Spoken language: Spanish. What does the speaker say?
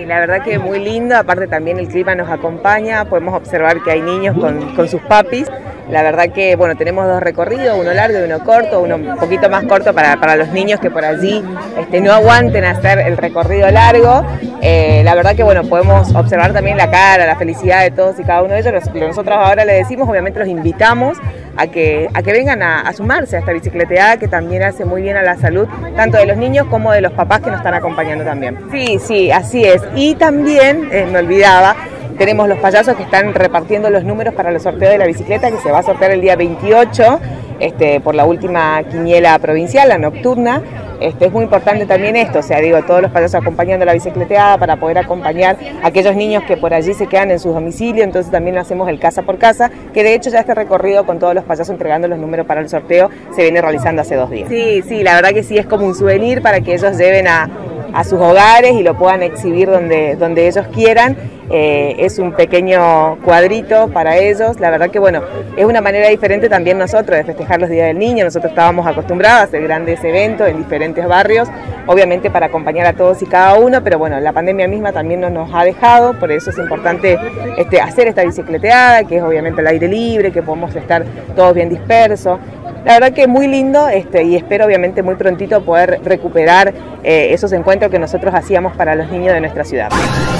la verdad que muy lindo, aparte también el clima nos acompaña, podemos observar que hay niños con sus papis. La verdad que, bueno, tenemos dos recorridos, uno largo y uno corto, uno un poquito más corto para los niños que por allí no aguanten hacer el recorrido largo. La verdad que, bueno, podemos observar también la cara, la felicidad de todos y cada uno de ellos. Nosotros ahora le decimos, obviamente los invitamos a que vengan a sumarse a esta bicicleteada que también hace muy bien a la salud, tanto de los niños como de los papás que nos están acompañando también. Sí, así es. Y también, me olvidaba, tenemos los payasos que están repartiendo los números para el sorteo de la bicicleta que se va a sortear el día 28 por la última quiniela provincial, la nocturna. Es muy importante también esto, o sea, digo, todos los payasos acompañando la bicicleteada para poder acompañar a aquellos niños que por allí se quedan en sus domicilios, entonces también hacemos el casa por casa, que de hecho ya este recorrido con todos los payasos entregando los números para el sorteo se viene realizando hace 2 días. Sí, la verdad que sí, es como un souvenir para que ellos lleven a sus hogares y lo puedan exhibir donde ellos quieran. Es un pequeño cuadrito para ellos, la verdad que bueno, es una manera diferente también nosotros de festejar los días del niño. Nosotros estábamos acostumbrados a hacer grandes eventos en diferentes barrios, obviamente para acompañar a todos y cada uno, pero bueno, la pandemia misma también nos ha dejado, por eso es importante hacer esta bicicleteada, que es obviamente al aire libre, que podemos estar todos bien dispersos. La verdad que muy lindo y espero obviamente muy prontito poder recuperar esos encuentros que nosotros hacíamos para los niños de nuestra ciudad.